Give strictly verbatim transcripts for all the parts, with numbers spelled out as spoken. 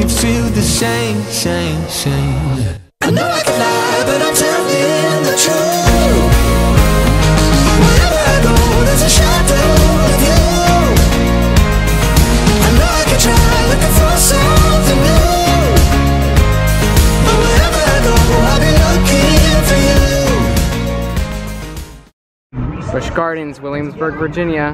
don't feel the same, same, same. I know I can lie, but I'm telling the truth. Wherever I go, there's a shadow of you. I know I can try looking for something new, but wherever I go, I'll be looking for you. Busch Gardens, Williamsburg, Virginia.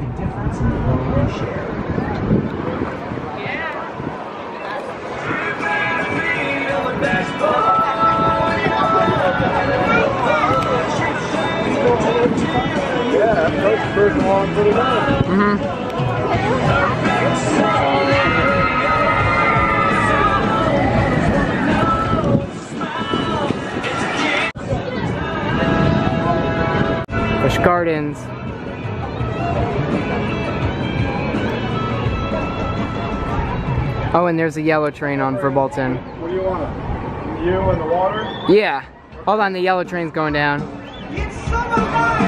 Yeah, that's first one pretty nice. Mm-hmm. Busch Gardens. Oh, and there's a yellow train on for Bolton. What do you want? You and the water? Yeah. Hold on, the yellow train's going down. It's summertime.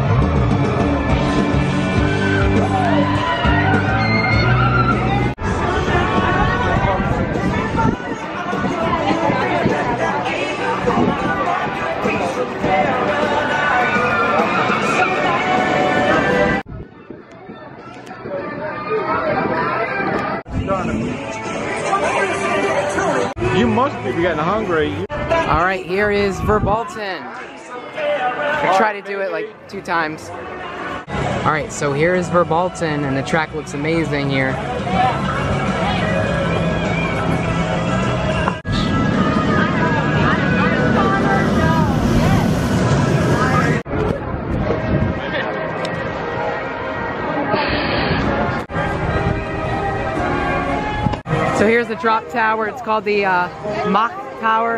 You must be getting hungry. All right, here is Verbolten. I try to do it like two times. All right, so here is Verbolten, and the track looks amazing here. So here's the drop tower. It's called the uh, Mach Tower.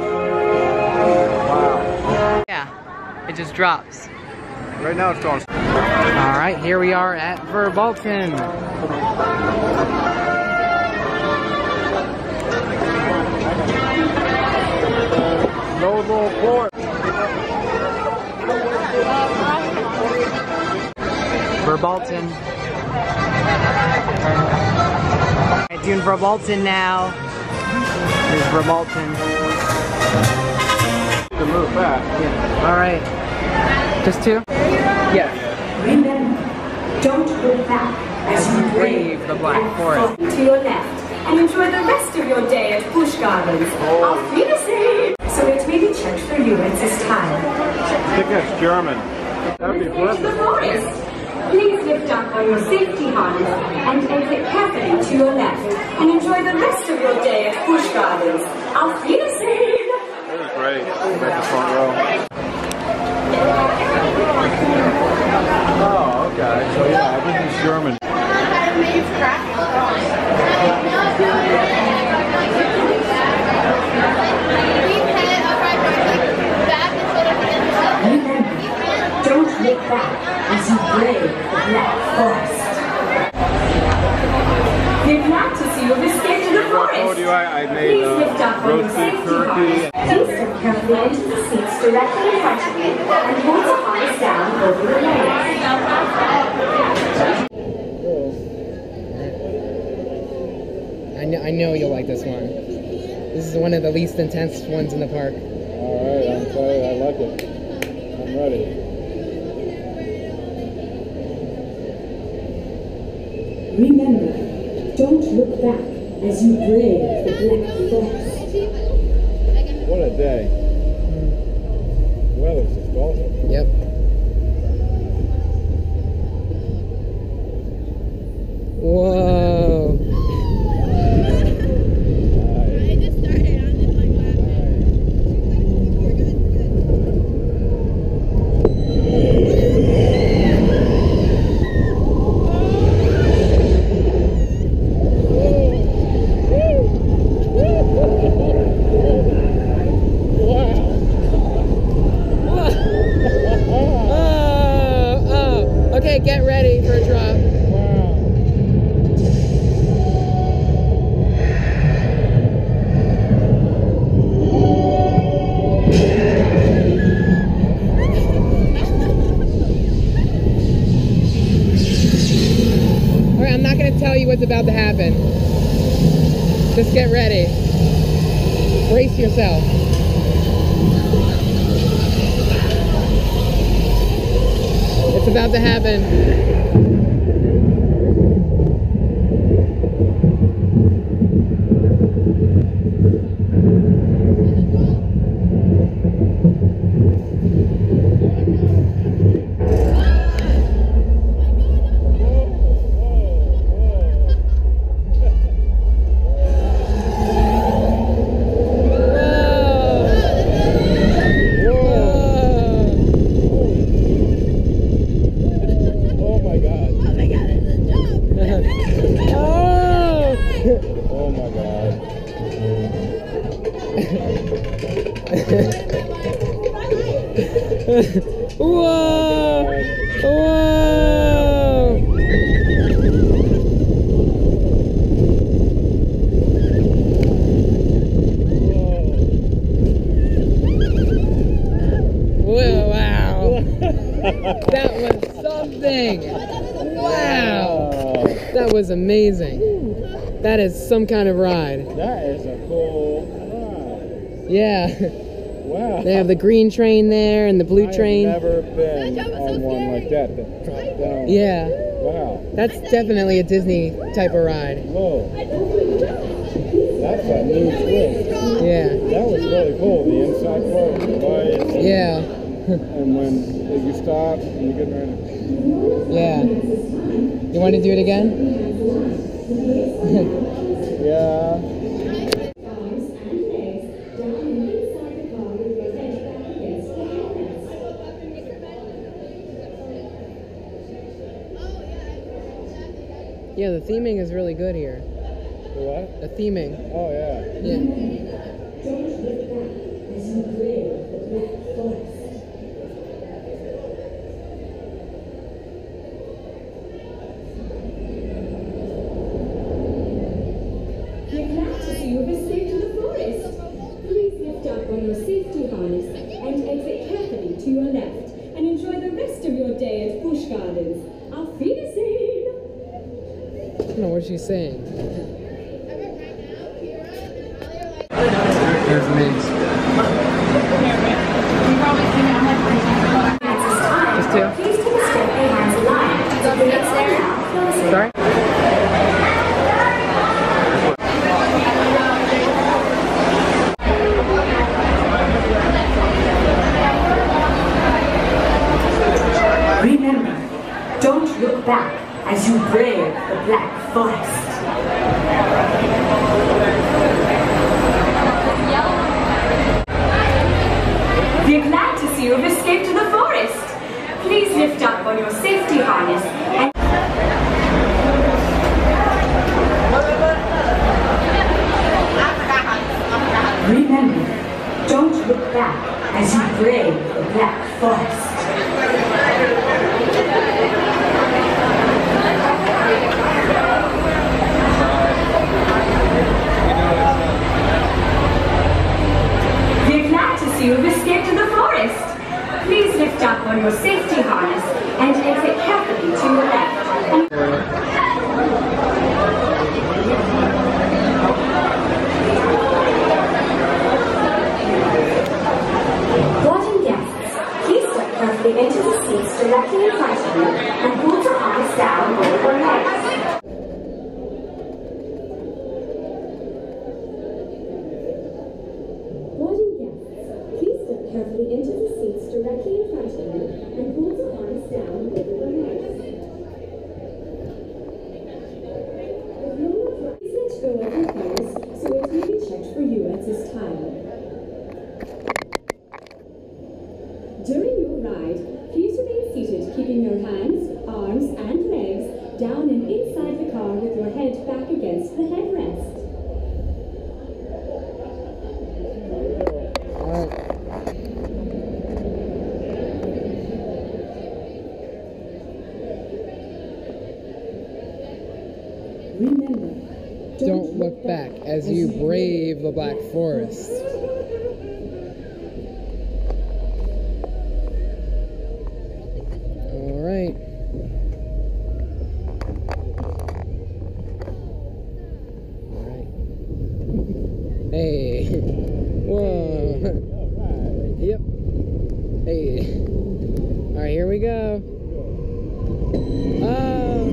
Wow. Yeah, it just drops. Right now it's going. All right, here we are at Verbolten. Noble Port. Verbolten. Alright, doing Verbolten now. Here's Verbolten. To move fast. Yeah. Alright. Just two? Yes. Remember, don't look back as you Brave the Black Forest. to your left and enjoy the rest of your day at Busch Gardens. Auf Wiedersehen! So it really checked for you at this time. I think that's German. That'd be To the perfect. forest. Please lift up on your safety harness and exit carefully to your left and enjoy the rest of your day at Busch Gardens. Auf Wiedersehen! That was great. Right the front row. Oh, okay. So yeah, everything's German. Don't look back as you brave the Black Forest. We're glad to see you have escaped the I forest. told you I, I made Please lift uh, up on your roasted safety turkey. harness. Please step carefully into the seats directly in front of you and hold the harness down over your legs. I know, I know you'll like this one. This is one of the least intense ones in the park. Alright, I'm sorry, I like it. I'm ready. Remember, don't look back as you brave the Black Forest. What a day. The weather's just awesome. Yep. Whoa. Okay, get ready for a drop. Alright, I'm not going to tell you what's about to happen. Just get ready. Brace yourself. It's about to happen. Whoa! Whoa! Whoa! Wow! That was something! Wow! That was amazing. That is some kind of ride. That is a cool ride. Yeah. Wow. They have the green train there and the blue I train. I've never been on one like that that dropped down. Yeah. Wow. That's definitely a Disney type of ride. Whoa. That's a new twist. Yeah. That was really cool. The inside part with the lights. Yeah. And when you stop and you get ready. Yeah. You want to do it again? Yeah. Yeah, the theming is really good here. The what? The theming. Oh, yeah. Yeah. We're glad to see you have escaped to the forest. Please lift up on your safety harness and exit carefully to your left and enjoy the rest of your day at Busch Gardens. Auf Wiedersehen! I don't know what she's saying. There's Migs. Just two. Please take a step behind the line. Sorry? Remember, don't look back as you brave the Black Forest. We're glad to see you have escaped to the forest. Please lift up on your safety harness and remember, don't look back as you brave the Black Forest. We're glad to see you have escaped to the forest. Please lift up on your safety harness and exit carefully to your left. Boarding guests, please step carefully into the seats directly in front of you and pull your arms down over your legs. Boarding guests, please step carefully into the seats directly in front of you and pull your arms down over your legs. Please let go of your hands so it may be checked for you at this time. During your ride, please remain seated, keeping your hands, arms, and legs down and inside the car with your head back against the headrest. Remember, Don't look back as you brave the Black Forest. All right. All right. Hey. Whoa. Yep. Hey. Alright, here we go. Oh.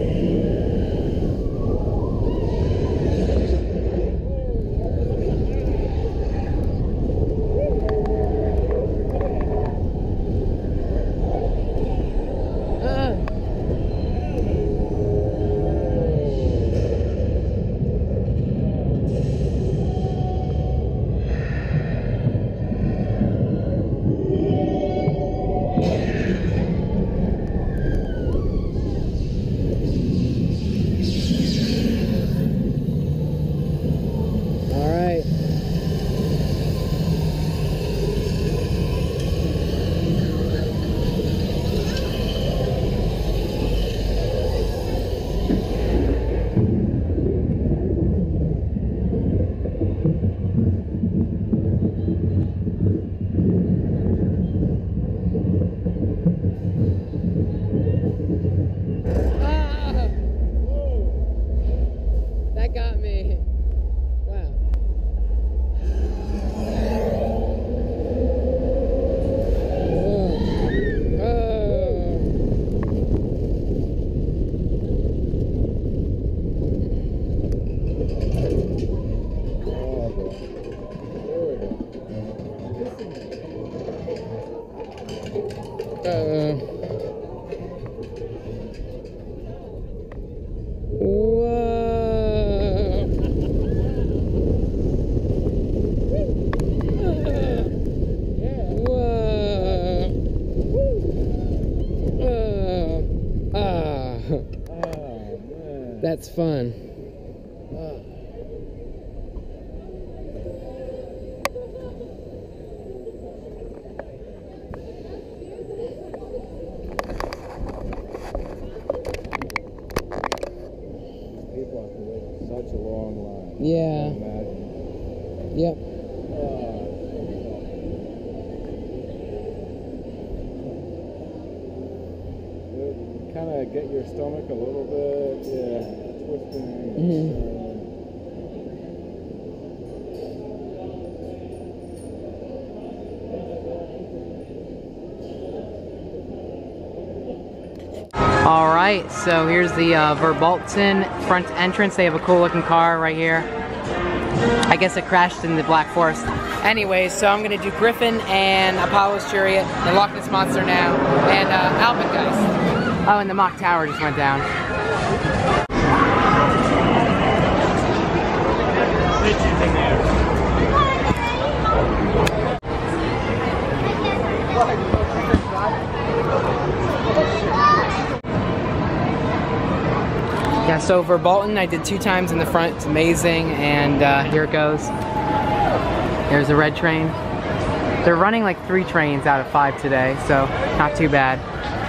That's fun. Oh. People have to wait such a long line. Yeah. Yep. Kind of get your stomach a little bit, yeah, twisting. Mm-hmm. All right, so here's the uh, Verbolten front entrance. They have a cool looking car right here. I guess it crashed in the Black Forest. Anyways, so I'm gonna do Griffin and Apollo's Chariot, the Loch Ness Monster now, and uh, Alpengeist. Oh, and the Mock Tower just went down. Yeah, so Verbolten, I did two times in the front. It's amazing, and uh, here it goes. There's the red train. They're running like three trains out of five today, so not too bad.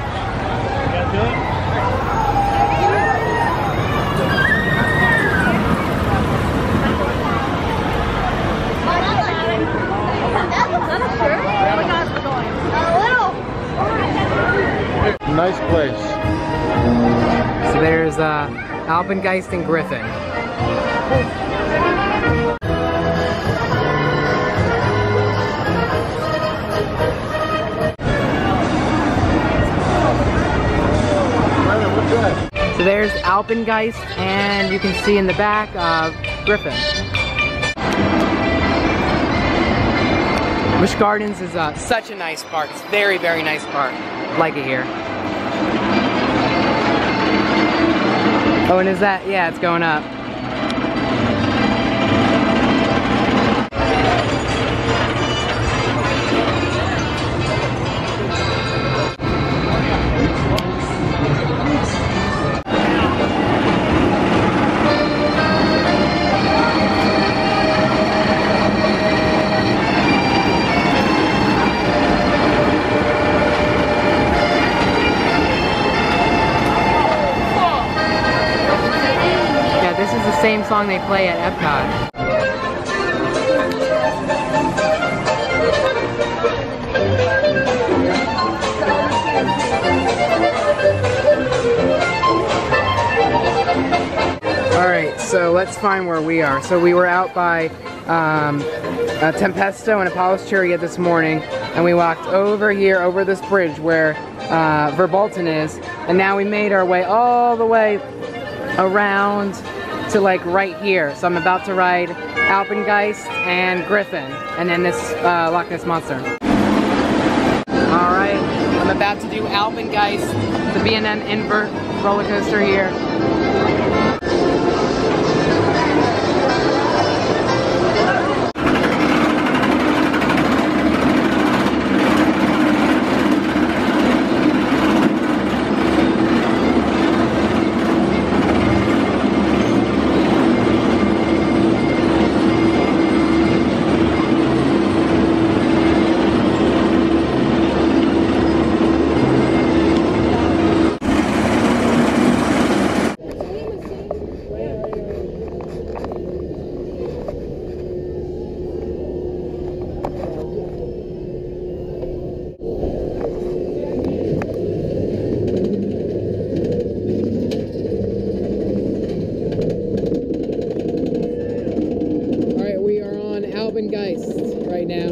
Nice place. So there's uh, Alpengeist and Griffin. So there's Alpengeist, and you can see in the back uh, Griffin. Busch Gardens is uh, such a nice park. It's very, very nice park. Like it here. Oh, and is that? Yeah, it's going up. Same song they play at Epcot. Alright, so let's find where we are. So we were out by um, a Tempesto and a polished chariot this morning, and we walked over here, over this bridge where uh, Verbolten is, and now we made our way all the way around to like right here. So I'm about to ride Alpengeist and Griffin, and then this uh, Loch Ness Monster. Alright, I'm about to do Alpengeist, the B and M invert roller coaster here. Alpengeist right now.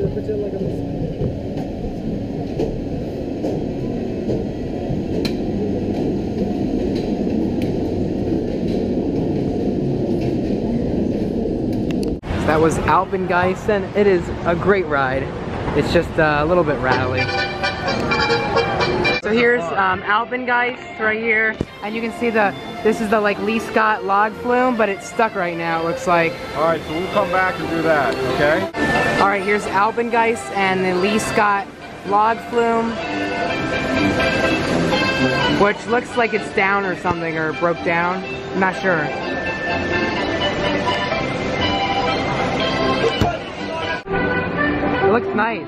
That was Alpengeist, and it is a great ride. It's just uh, a little bit rattly. So here's um, Alpengeist right here, and you can see the, this is the like Lee Scott log flume, but it's stuck right now, it looks like. All right, so we'll come back and do that, okay? All right, here's Alpengeist and the Lee Scott log flume, which looks like it's down or something, or broke down. I'm not sure. It looks nice.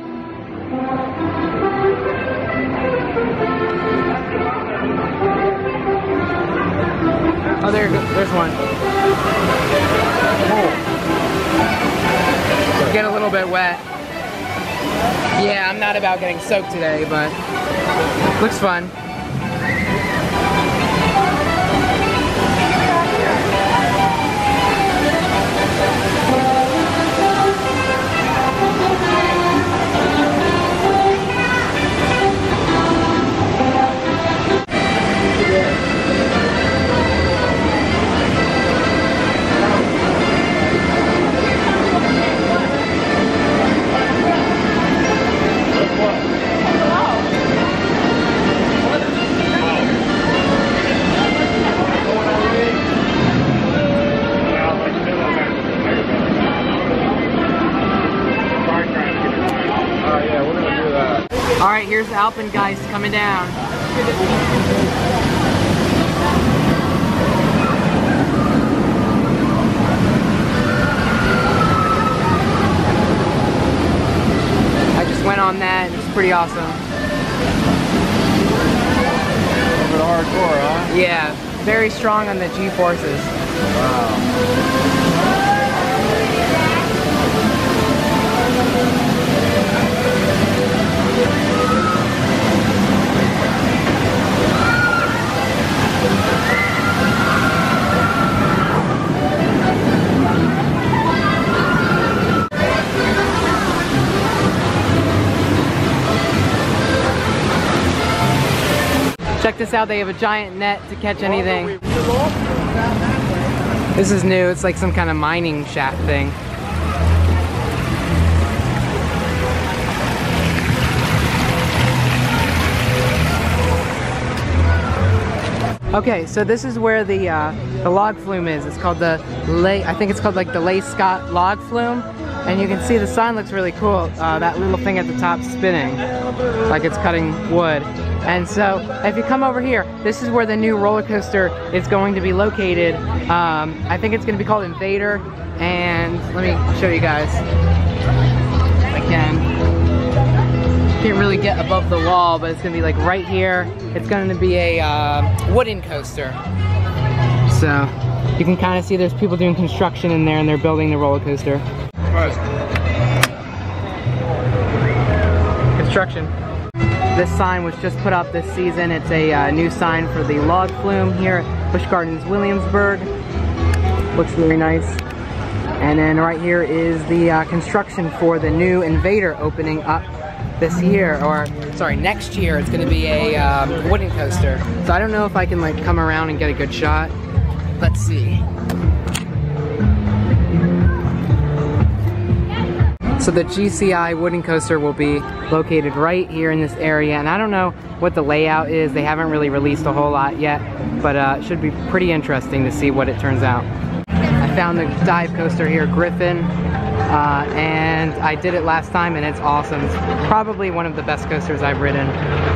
Oh, there, there's one. Oh. Get a little bit wet. Yeah, I'm not about getting soaked today, but looks fun. Alright, here's the Alpengeist coming down. I just went on that, it's pretty awesome. A little bit hardcore, huh? Yeah, very strong on the G-forces. Wow. Check this out, they have a giant net to catch anything. This is new, it's like some kind of mining shaft thing. Okay, so this is where the uh, the log flume is. It's called the Lay, I think it's called like the Lee Scott log flume. And you can see the sign looks really cool. Uh, that little thing at the top spinning, like it's cutting wood. And so, if you come over here, this is where the new roller coaster is going to be located. Um, I think it's going to be called Invader. And let me show you guys. If I can. Can't really get above the wall, but it's going to be like right here. It's going to be a uh, wooden coaster. So, you can kind of see there's people doing construction in there, and they're building the roller coaster. Construction. This sign was just put up this season. It's a uh, new sign for the log flume here at Busch Gardens Williamsburg. Looks really nice. And then right here is the uh, construction for the new Invader opening up this year, or sorry, next year. It's going to be a um, wooden coaster. So I don't know if I can like come around and get a good shot. Let's see. So the G C I wooden coaster will be located right here in this area, and I don't know what the layout is. They haven't really released a whole lot yet, but uh, it should be pretty interesting to see what it turns out. I found the dive coaster here, Griffin, uh, and I did it last time and it's awesome. It's probably one of the best coasters I've ridden.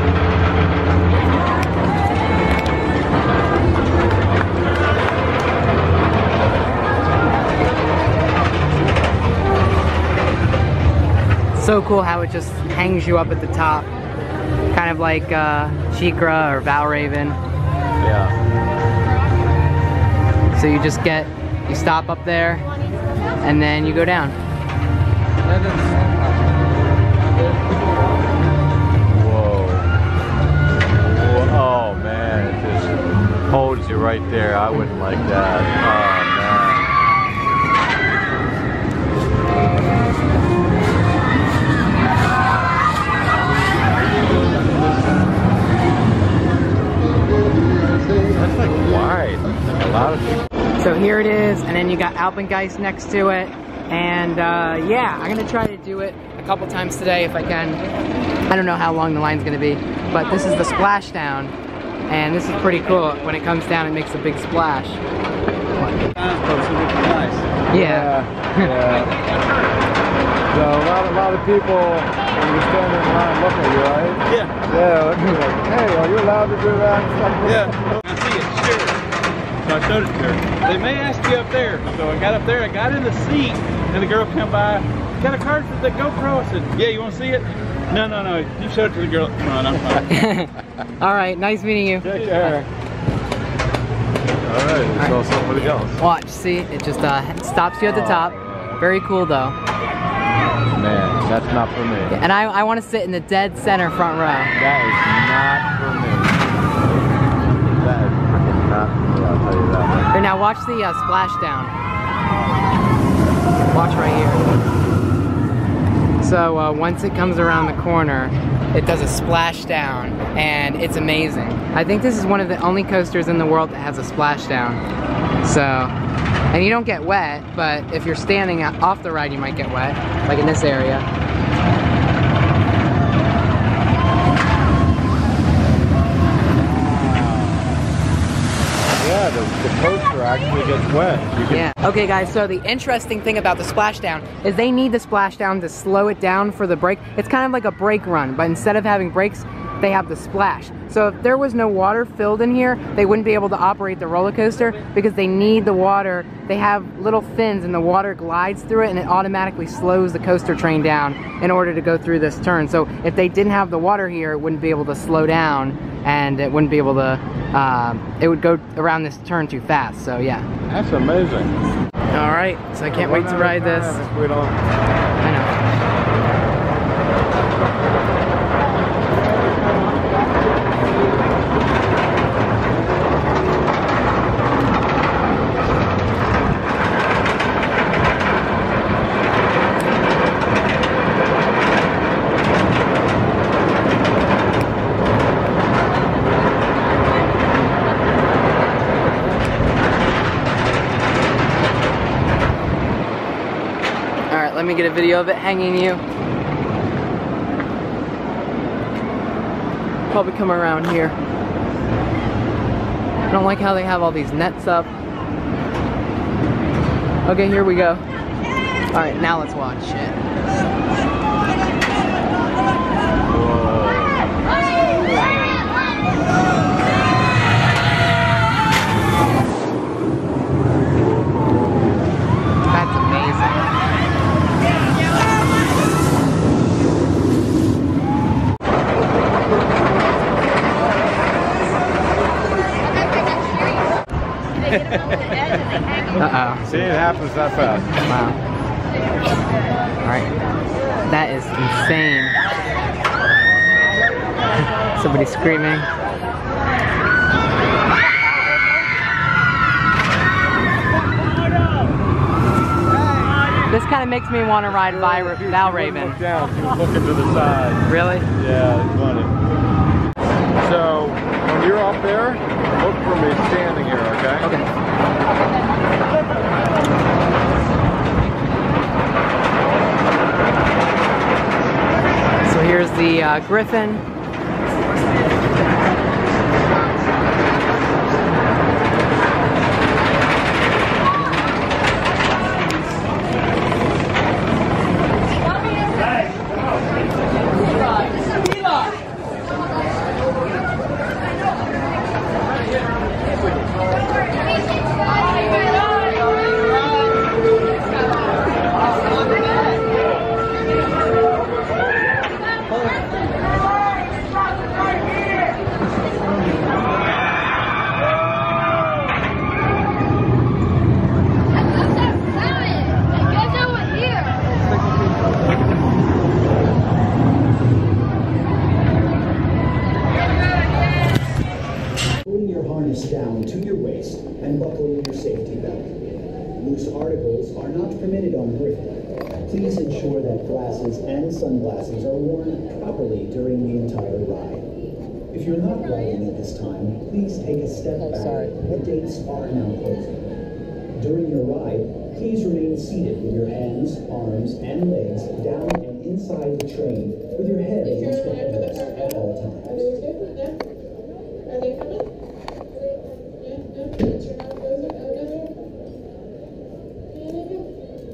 So cool how it just hangs you up at the top, kind of like uh, Sheikra or Valraven. Yeah. So you just get, you stop up there, and then you go down. Whoa. Whoa. Oh man, it just holds you right there. I wouldn't like that. Oh man. you got Alpengeist next to it. And uh, yeah, I'm gonna try to do it a couple times today if I can. I don't know how long the line's gonna be, but this is the splashdown, and this is pretty cool. When it comes down, it makes a big splash. Yeah. Yeah. So a lot, a lot of people, when you're standing in line, look at you, right? Yeah. Yeah, look at you like, hey, are you allowed to do that? Yeah. I see it, sure. So I showed it to her. They may ask you up there. So I got up there, I got in the seat, and the girl come by, got a card for the GoPro. I said, yeah, you want to see it? No, no, no. You showed it to the girl. Come on, I'm fine. All right, nice meeting you. Take care. All right, we saw somebody else. Watch, see, it just uh, stops you at the Oh, top. yeah. Very cool though. Man, that's not for me. And I, I want to sit in the dead center front row. That is not for me. That is freaking not for me, I'll tell you that. Here, now watch the uh, splashdown. Watch right here. So uh, once it comes around the corner, it does a splashdown, and it's amazing. I think this is one of the only coasters in the world that has a splashdown. So, and you don't get wet, but if you're standing off the ride, you might get wet, like in this area. Yeah, the, the coaster actually gets wet. You can Yeah. Okay guys, so the interesting thing about the splashdown is they need the splashdown to slow it down for the brake. It's kind of like a brake run, but instead of having brakes, they have the splash. So if there was no water filled in here, they wouldn't be able to operate the roller coaster because they need the water. They have little fins and the water glides through it and it automatically slows the coaster train down in order to go through this turn. So if they didn't have the water here, it wouldn't be able to slow down and it wouldn't be able to, uh, it would go around this turn too fast. So yeah. That's amazing. All right, so I can't wait to ride this. If we don't. I know. Let me get a video of it hanging you. Probably come around here. I don't like how they have all these nets up. Okay, here we go. Alright, now let's watch it. That's amazing. Uh-oh. See, it happens that fast. Wow. Alright. That is insane. Somebody screaming. This kind of makes me want to ride Val- Valravn. Look down, she was looking to the side. Really? Yeah, it's funny. So, when you're up there, look for me standing here, okay? Okay. So here's the uh, Griffin. Down to your waist and buckle in your safety belt. Loose articles are not permitted on Griffin. Please ensure that glasses and sunglasses are worn properly during the entire ride. If you're not riding at this time, please take a step Oh, back. sorry. The gates are now closing. During your ride, please remain seated with your hands, arms, and legs down and inside the train with your head against the headrest at all times. Are they coming? Yeah, no, turn off those out there. Yeah, they go.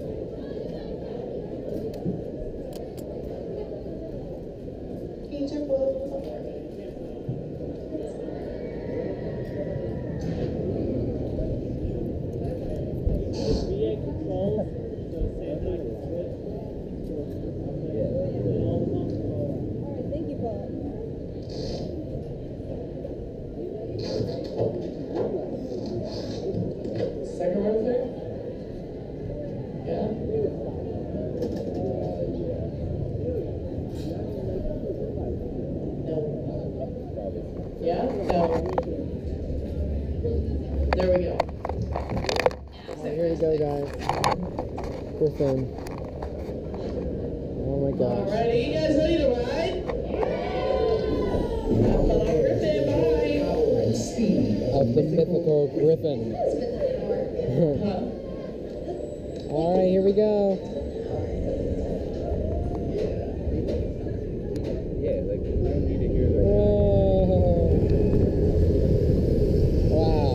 Can you check all of them up there? Second row there? Yeah? No. Yeah? No. There we go. Oh, here we go, guys. Griffin. Oh my gosh. Alrighty, you guys ready to ride? Have fun on Griffin, bye! Power and speed Of the mythical Griffin. Alright, here we go. Yeah, like we don't need to hear that. Whoa. Wow.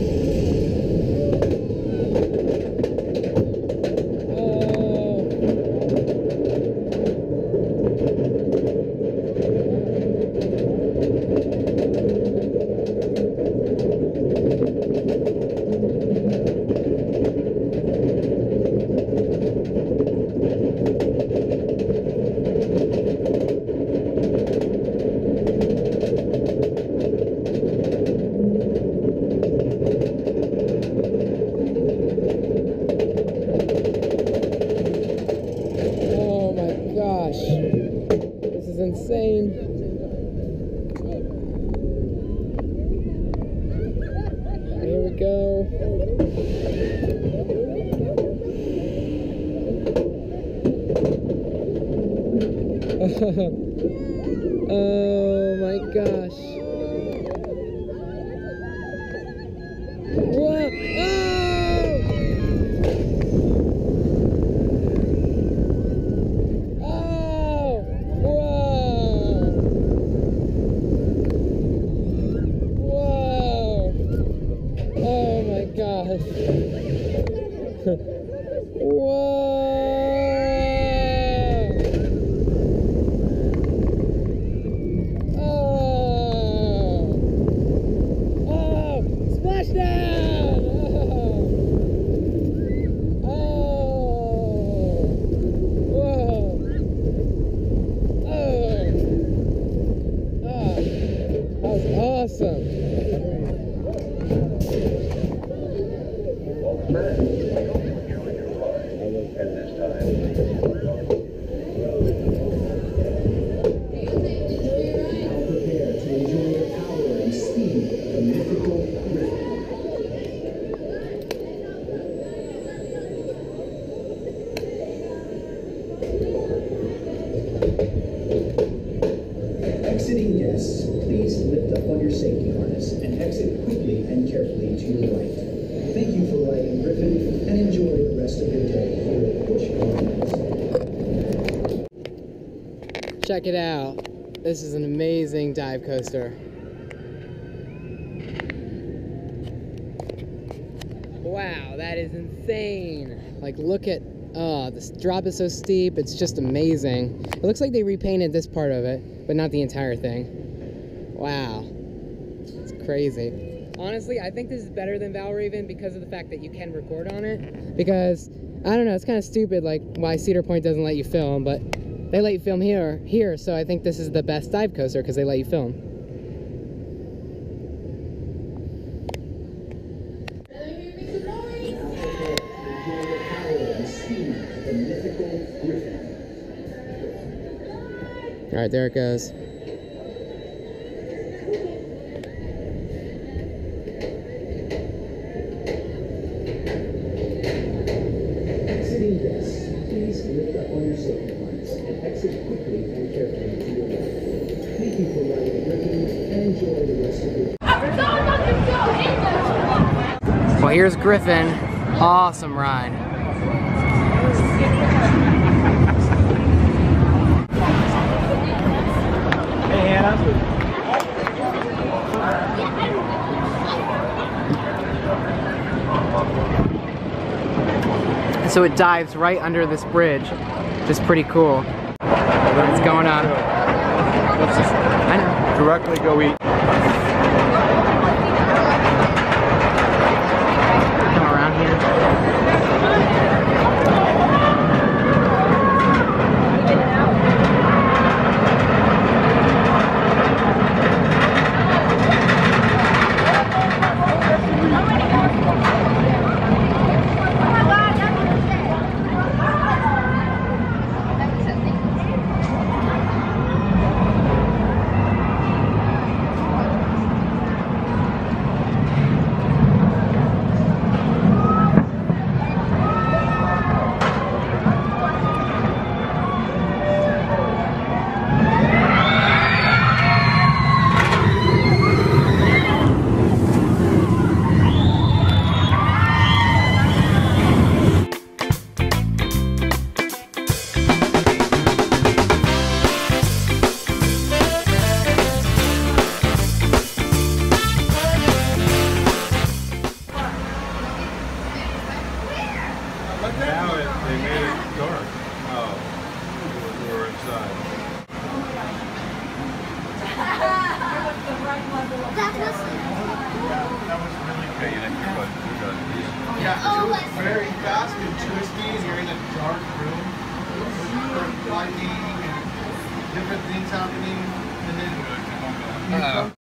Oh my gosh. This is insane. Here we go. Oh my gosh. Whoa! Oh! Oh! Whoa! Whoa! Oh my gosh. Whoa! Oh! Oh! Splashdown! Oh! Oh! Whoa! Oh! Oh! That was awesome! now prepare to enjoy the power and speed of the mythical Griffin. Exiting guests, please lift up on your safety harness and exit quickly and carefully to your right. Thank you for riding Griffin and enjoy the rest of your day here at Busch Gardens. Check it out. This is an amazing dive coaster. Wow, that is insane. Like, look at, oh, this drop is so steep. It's just amazing. It looks like they repainted this part of it, but not the entire thing. Wow. It's crazy. Honestly, I think this is better than Valravn because of the fact that you can record on it. Because, I don't know, it's kind of stupid, like, why Cedar Point doesn't let you film, but they let you film here, here, so I think this is the best dive coaster because they let you film. All right, there it goes. Exiting guests, please lift up on your safety harness and exit quickly and carefully to your right. Thank you for riding Griffin and enjoy the rest of your day. Well, here's Griffin. Awesome ride. Hey, Hannah. So it dives right under this bridge, which is pretty cool. It's going on. Let's just I know. directly go eat. Come around here. Now it, they made it dark. Oh, we're inside. That was really good. You didn't hear what we got. Yeah, it was very fast and twisty, and you're in a dark room with lightning and different things happening, and then